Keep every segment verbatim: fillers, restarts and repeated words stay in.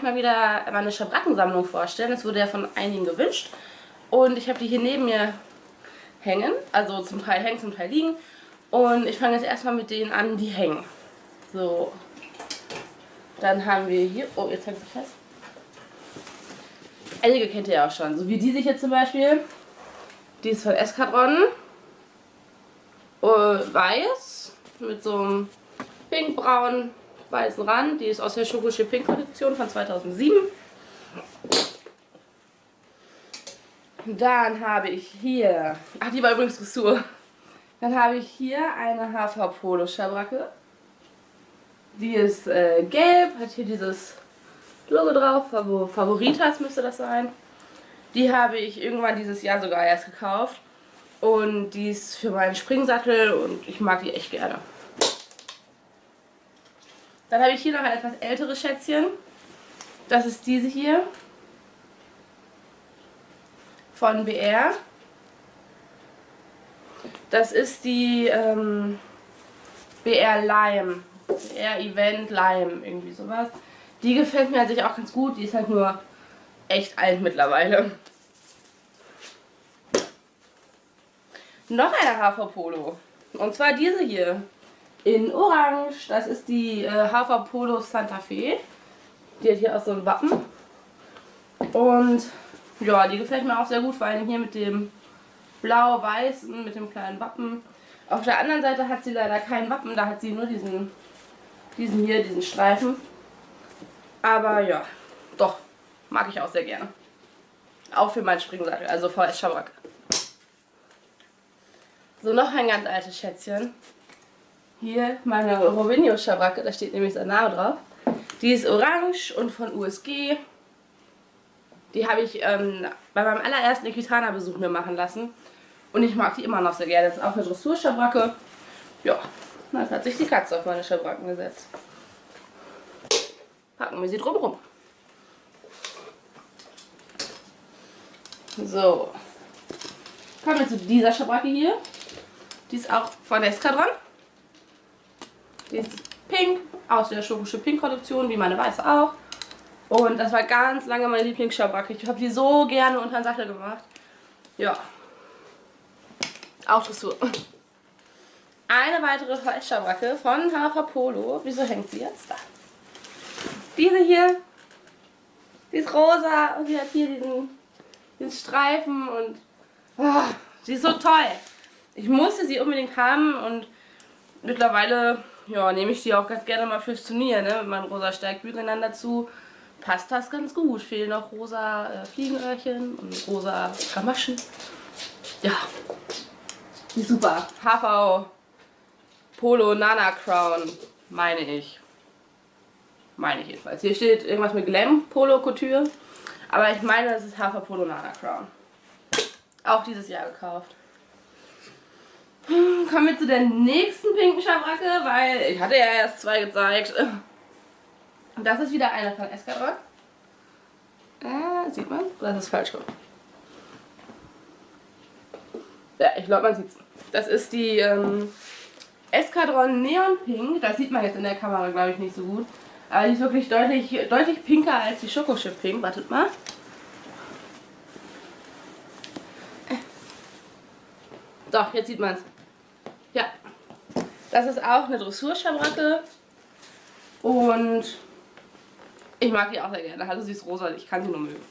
mal wieder meine Schabrackensammlung vorstellen. Das wurde ja von einigen gewünscht. Und ich habe die hier neben mir hängen. Also zum Teil hängen, zum Teil liegen. Und ich fange jetzt erstmal mit denen an, die hängen. So. Dann haben wir hier... Oh, jetzt hängt sie fest. Einige kennt ihr ja auch schon. So wie die sich jetzt zum Beispiel. Die ist von Eskadron. Weiß. Mit so einem pinkbraun weißen Rand. Die ist aus der Schokochip Pink Kollektion von zweitausendsieben. Dann habe ich hier... Ach, die war übrigens Dressur. Dann habe ich hier eine H V Polo Schabracke. Die ist äh, gelb, hat hier dieses Logo drauf. Favoritas müsste das sein. Die habe ich irgendwann dieses Jahr sogar erst gekauft. Und die ist für meinen Springsattel und ich mag die echt gerne. Dann habe ich hier noch ein etwas älteres Schätzchen. Das ist diese hier. Von B R. Das ist die ähm, B R Lime. B R Event Lime, irgendwie sowas. Die gefällt mir an sich auch ganz gut. Die ist halt nur echt alt mittlerweile. Noch eine H V Polo. Und zwar diese hier. In Orange. Das ist die äh, H V Polo Santa Fe. Die hat hier auch so ein Wappen. Und ja, die gefällt mir auch sehr gut. Vor allem hier mit dem blau-weißen, mit dem kleinen Wappen. Auf der anderen Seite hat sie leider kein Wappen. Da hat sie nur diesen, diesen hier, diesen Streifen. Aber ja, doch. Mag ich auch sehr gerne. Auch für meinen Springsattel. Also V S Schabracke. So, noch ein ganz altes Schätzchen. Hier meine Robinho Schabracke, da steht nämlich sein Name drauf. Die ist orange und von U S G. Die habe ich ähm, bei meinem allerersten Equitana-Besuch mir machen lassen. Und ich mag die immer noch sehr gerne. Das ist auch eine Dressur-Schabracke. Ja, dann hat sich die Katze auf meine Schabracken gesetzt. Packen wir sie drumherum. So. Kommen wir zu dieser Schabracke hier. Die ist auch von Eskadron. Die ist pink, aus der Schokochip Pink Kollektion, wie meine weiße auch. Und das war ganz lange meine Lieblingsschabracke. Ich habe die so gerne unter den Sattel gemacht. Ja. Auch Dressur. Eine weitere V S-Schabracke von H V Polo. Wieso hängt sie jetzt da? Diese hier. Die ist rosa und sie hat hier diesen, diesen Streifen und oh, sie ist so toll. Ich musste sie unbedingt haben und mittlerweile ja, nehme ich die auch ganz gerne mal fürs Turnier, ne? Mit meinen rosa Steigbügeln dann dazu. Passt das ganz gut. Fehlen noch rosa äh, Fliegenöhrchen und rosa Gamaschen. Ja, die ist super. H V Polo Nana Crown, meine ich. Meine ich jedenfalls. Hier steht irgendwas mit Glam Polo Couture. Aber ich meine, das ist H V Polo Nana Crown. Auch dieses Jahr gekauft. Hm, kommen wir zu der nächsten pinken Schabracke, weil ich hatte ja erst zwei gezeigt. Und das ist wieder eine von Eskadron. Äh, sieht man? Das ist falsch rum. Ja, ich glaube, man sieht es. Das ist die ähm, Eskadron Neon Pink. Das sieht man jetzt in der Kamera, glaube ich, nicht so gut. Aber die ist wirklich deutlich, deutlich pinker als die Schokochip Pink. Wartet mal. Doch, jetzt sieht man es. Ja. Das ist auch eine Dressur-Schabracke. Und ich mag die auch sehr gerne. Also sie ist rosa, ich kann sie nur mögen.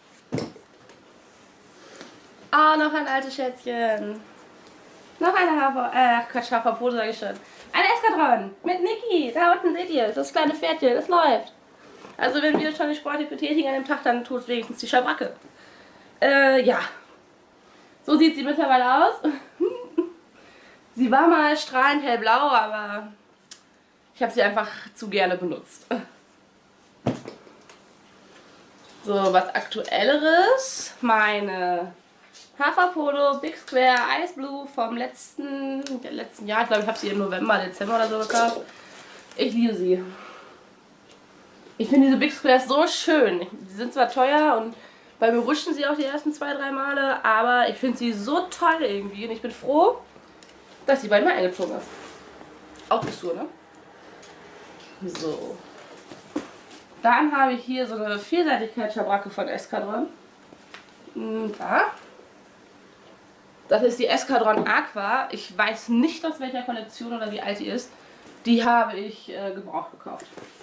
Ah, noch ein altes Schätzchen. Noch eine H V, äh, Quatsch, H V Polo sage ich schon. Ein Eskadron mit Niki. Da unten seht ihr, das kleine Pferdchen, das läuft. Also wenn wir schon den Sport betätigen an dem Tag, dann tut wenigstens die Schabracke. Äh, ja. So sieht sie mittlerweile aus. Sie war mal strahlend hellblau, aber ich habe sie einfach zu gerne benutzt. So, was Aktuelleres. Meine H V Polo Big Square Ice Blue vom letzten, letzten Jahr. Ich glaube, ich habe sie im November, Dezember oder so gekauft. Ich liebe sie. Ich finde diese Big Squares so schön. Die sind zwar teuer und bei mir rutschen sie auch die ersten zwei, drei Male, aber ich finde sie so toll irgendwie und ich bin froh, dass sie bei mir eingezogen ist. Auch Dressur, ne? So. Dann habe ich hier so eine Vielseitigkeitsschabracke von Eskadron. Da. Das ist die Eskadron Aqua. Ich weiß nicht, aus welcher Kollektion oder wie alt die ist. Die habe ich äh, gebraucht gekauft.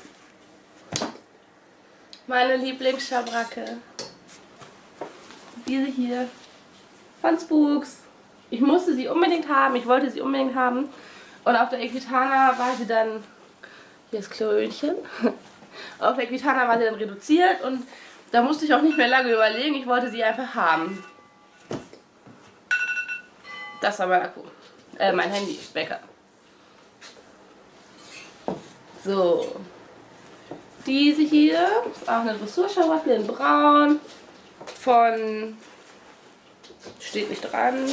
Meine Lieblingsschabracke. Diese hier. Von Spooks. Ich musste sie unbedingt haben. Ich wollte sie unbedingt haben. Und auf der Equitana war sie dann... Hier ist Chlorönchen. Auf der Equitana war sie dann reduziert. Und da musste ich auch nicht mehr lange überlegen. Ich wollte sie einfach haben. Das war mein Akku. Äh, mein Handy. Wecker. So. Diese hier ist auch eine Dressurscharwacke in Braun. Von... Steht nicht dran.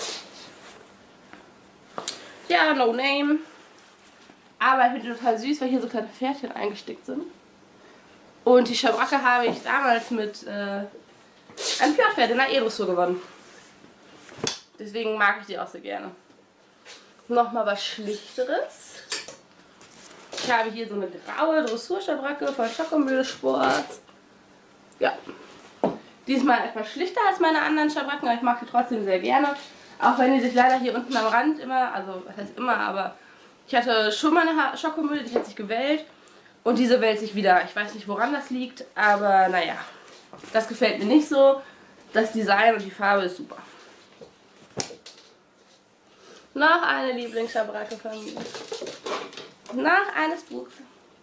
Ja, no name. Aber ich finde die total süß, weil hier so kleine Pferdchen eingestickt sind. Und die Schabracke habe ich damals mit äh, einem Fjordpferd in der E-Dressur gewonnen. Deswegen mag ich die auch sehr gerne. Nochmal was Schlichteres. Ich habe hier so eine graue Dressurschabracke von Schockomühle Sport. Ja. Diesmal etwas schlichter als meine anderen Schabracken, aber ich mag sie trotzdem sehr gerne. Auch wenn die sich leider hier unten am Rand immer, also was heißt immer, aber ich hatte schon mal eine Schockomühle, die hat sich gewellt. Und diese wählt sich wieder. Ich weiß nicht, woran das liegt, aber naja. Das gefällt mir nicht so. Das Design und die Farbe ist super. Noch eine Lieblingsschabracke von mir. Nach eines Buchs.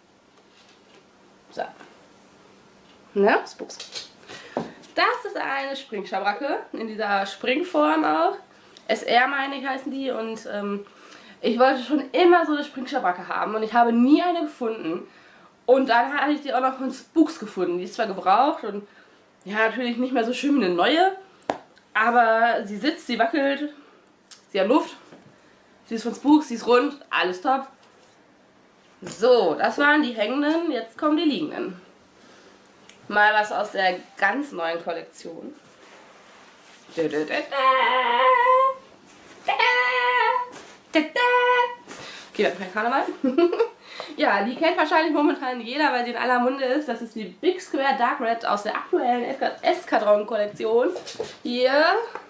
So. Ne? Spooks. Das ist eine Springschabracke. In dieser Springform auch. S R meine ich heißen die. Und ähm, ich wollte schon immer so eine Springschabracke haben. Und ich habe nie eine gefunden. Und dann habe ich die auch noch von Spooks gefunden. Die ist zwar gebraucht und ja, natürlich nicht mehr so schön wie eine neue. Aber sie sitzt, sie wackelt. Sie hat Luft. Sie ist von Spooks, sie ist rund. Alles top. So, das waren die hängenden. Jetzt kommen die liegenden. Mal was aus der ganz neuen Kollektion. Okay, dann kein Karneval. Ja, die kennt wahrscheinlich momentan jeder, weil sie in aller Munde ist. Das ist die Big Square Dark Red aus der aktuellen Eskadron-Kollektion. Hier.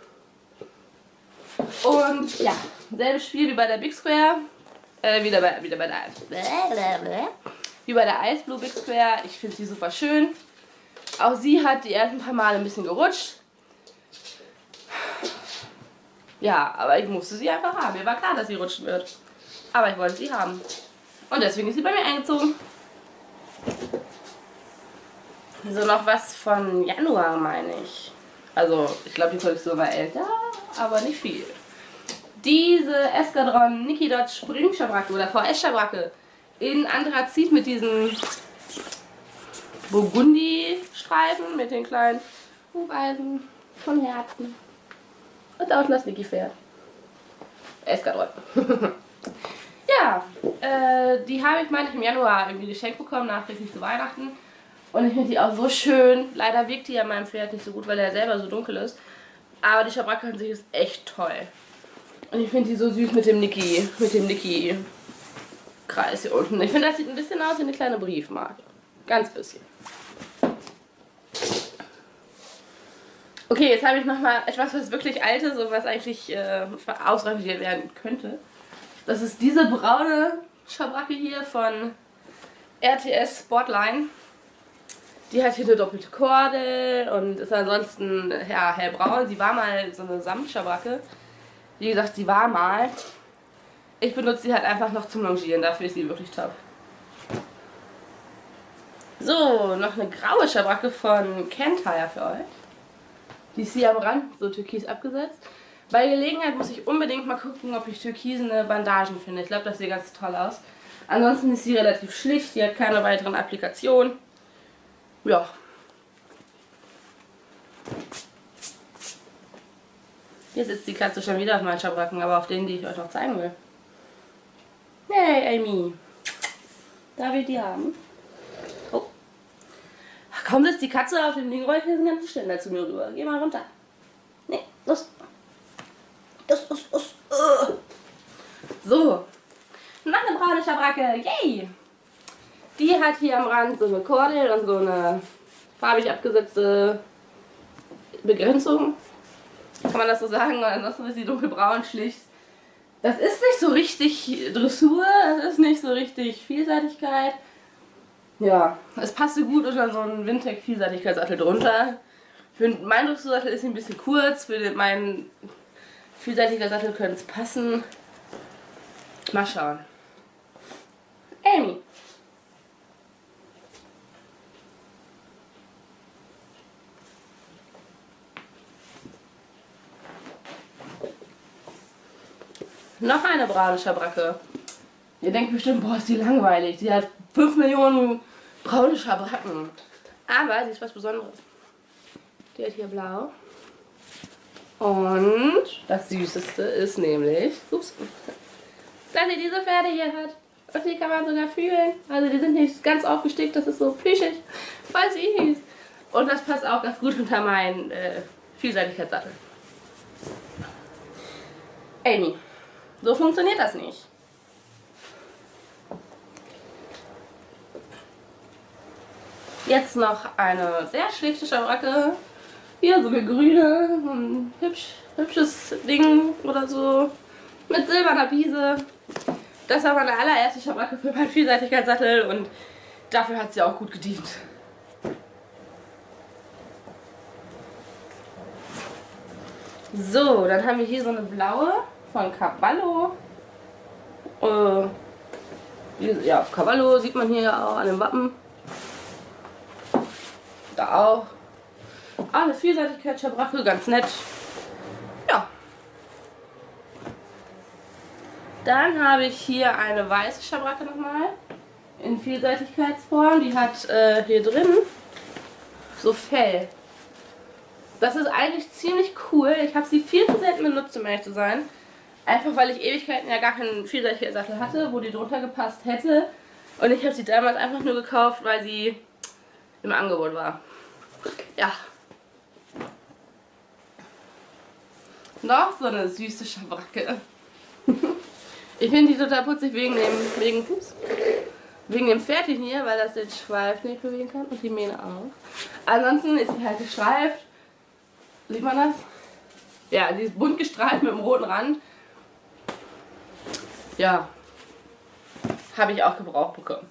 Und ja, selbes Spiel wie bei der Big Square. Äh, wieder bei, wieder bei der wie bei der Ice Blue Big Square. Ich finde sie super schön. Auch sie hat die ersten paar Male ein bisschen gerutscht. Ja, aber ich musste sie einfach haben. Mir war klar, dass sie rutschen wird. Aber ich wollte sie haben. Und deswegen ist sie bei mir eingezogen. So, noch was von Januar, meine ich. Also, ich glaube, die Kollektion war älter, aber nicht viel. Diese Eskadron Nikki Dodge Springschabracke oder V S-Schabracke in Anthrazit mit diesen Burgundi-Streifen, mit den kleinen Hufeisen von Herzen. Und da unten das Nikki-Pferd. Eskadron. Ja, äh, die habe ich, meine ich, im Januar irgendwie geschenkt bekommen, nachträglich zu Weihnachten. Und ich finde die auch so schön. Leider wirkt die an meinem Pferd nicht so gut, weil er selber so dunkel ist. Aber die Schabracke an sich ist echt toll. Und ich finde die so süß mit dem Nikki, mit dem Nikki-Kreis hier unten. Ich finde, das sieht ein bisschen aus wie eine kleine Briefmarke. Ganz bisschen. Okay, jetzt habe ich nochmal etwas, was wirklich alt ist und was eigentlich äh, ausrangiert werden könnte. Das ist diese braune Schabracke hier von R T S Sportline. Die hat hier eine doppelte Kordel und ist ansonsten ja, hellbraun. Sie war mal so eine Samtschabracke. Wie gesagt, sie war mal. Ich benutze sie halt einfach noch zum Longieren. Dafür ist sie wirklich top. So, noch eine graue Schabracke von Kentire für euch. Die ist hier am Rand so türkis abgesetzt. Bei Gelegenheit muss ich unbedingt mal gucken, ob ich türkisene Bandagen finde. Ich glaube, das sieht ganz toll aus. Ansonsten ist sie relativ schlicht. Die hat keine weiteren Applikationen. Ja. Hier sitzt die Katze schon wieder auf meinen Schabracken, aber auf denen, die ich euch noch zeigen will. Hey, Amy. Darf ich die haben? Oh. Kaum sitzt die Katze auf dem Ding, rollt hier den ganzen Ständer zu mir rüber. Geh mal runter. Nee, los. Los, los, los. Uh. So. Noch eine braune Schabracke. Yay. Die hat hier am Rand so eine Kordel und so eine farbig abgesetzte Begrenzung. Kann man das so sagen? Und ansonsten ist sie dunkelbraun, schlicht. Das ist nicht so richtig Dressur, das ist nicht so richtig Vielseitigkeit. Ja, es passte gut unter so einen Wintec-Vielseitigkeitssattel drunter. Für meinen Dressursattel ist sie ein bisschen kurz, für den, meinen Vielseitigkeitssattel könnte es passen. Mal schauen. Amy. Noch eine braune Schabracke. Ihr denkt bestimmt, boah, ist die langweilig. Die hat fünf Millionen braune Schabracken. Aber sie ist was Besonderes. Die hat hier blau. Und das Süßeste ist nämlich, ups, dass sie diese Pferde hier hat. Und die kann man sogar fühlen. Also die sind nicht ganz aufgestickt, das ist so plüschig. Voll süß. Und das passt auch ganz gut unter meinen äh, Vielseitigkeitssattel. Amy. So funktioniert das nicht. Jetzt noch eine sehr schlichte Schabracke. Hier so eine grüne, ein hübsch, hübsches Ding oder so. Mit silberner Biese. Das war meine allererste Schabracke für meinen Vielseitigkeitssattel und dafür hat sie auch gut gedient. So, dann haben wir hier so eine blaue von Cavallo. Äh, ja, Cavallo sieht man hier ja auch an dem Wappen. Da auch. Ah, eine Vielseitigkeitsschabracke, ganz nett. Ja. Dann habe ich hier eine weiße Schabracke nochmal. In Vielseitigkeitsform. Die hat äh, hier drin so Fell. Das ist eigentlich ziemlich cool. Ich habe sie viel zu selten benutzt, um ehrlich zu sein. Einfach weil ich Ewigkeiten ja gar keinen Vielseitigkeitssattel hatte, wo die drunter gepasst hätte. Und ich habe sie damals einfach nur gekauft, weil sie im Angebot war. Ja. Noch so eine süße Schabracke. Ich finde die total putzig wegen dem, wegen, ups, wegen dem Pferdchen hier, weil das den Schweif nicht bewegen kann und die Mähne auch. Ansonsten ist sie halt gestreift. Sieht man das? Ja, die ist bunt gestreift mit einem roten Rand. Ja, habe ich auch gebraucht bekommen.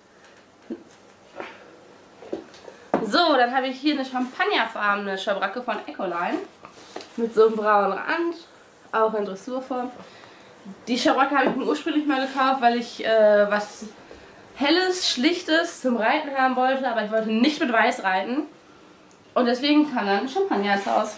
So, dann habe ich hier eine champagnerfarbene Schabracke von Ecoline. Mit so einem braunen Rand, auch in Dressurform. Die Schabracke habe ich mir ursprünglich mal gekauft, weil ich äh, was Helles, Schlichtes zum Reiten haben wollte, aber ich wollte nicht mit Weiß reiten. Und deswegen kam dann Champagner ins Haus.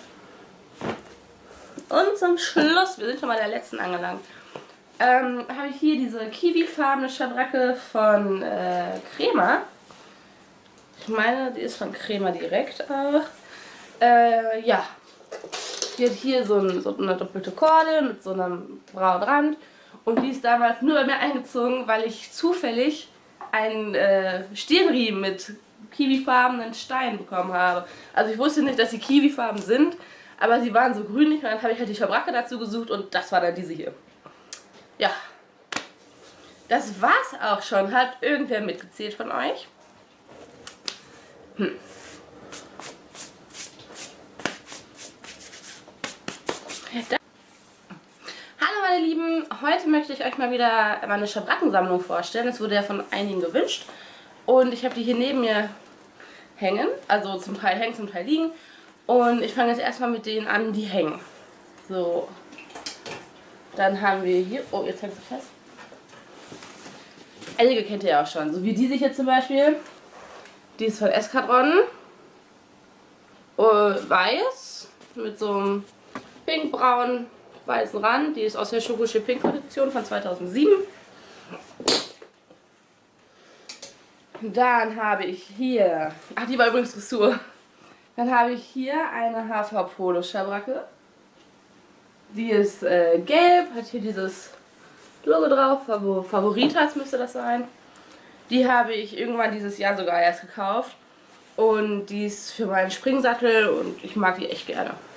Und zum Schluss, wir sind schon mal der letzten angelangt, ähm, habe ich hier diese kiwifarbene Schabracke von äh, Crema. Ich meine, die ist von Crema direkt auch. Äh, ja. Die hat hier so, ein, so eine doppelte Kordel mit so einem braunen Rand. Und die ist damals nur bei mir eingezogen, weil ich zufällig einen äh, Stirnriemen mit kiwifarbenen Steinen bekommen habe. Also ich wusste nicht, dass sie kiwifarben sind, aber sie waren so grünlich und dann habe ich halt die Schabracke dazu gesucht und das war dann diese hier. Ja. Das war's auch schon. Hat irgendwer mitgezählt von euch? Hm. Da Hallo meine Lieben, heute möchte ich euch mal wieder meine Schabrackensammlung vorstellen. Es wurde ja von einigen gewünscht und ich habe die hier neben mir hängen, also zum Teil hängen, zum Teil liegen. Und ich fange jetzt erstmal mit denen an, die hängen. So, dann haben wir hier, oh jetzt hängt sie fest. Einige kennt ihr ja auch schon, so wie die sich jetzt zum Beispiel. Die ist von Eskadron, uh, weiß, mit so einem pinkbraun weißen Rand. Die ist aus der Schokosche Pink Kollektion von zweitausendsieben. Dann habe ich hier, ach die war übrigens Dressur. Dann habe ich hier eine H V Polo Schabracke. Die ist äh, gelb, hat hier dieses Logo drauf, Favoritas müsste das sein. Die habe ich irgendwann dieses Jahr sogar erst gekauft. Und die ist für meinen Springsattel und ich mag die echt gerne.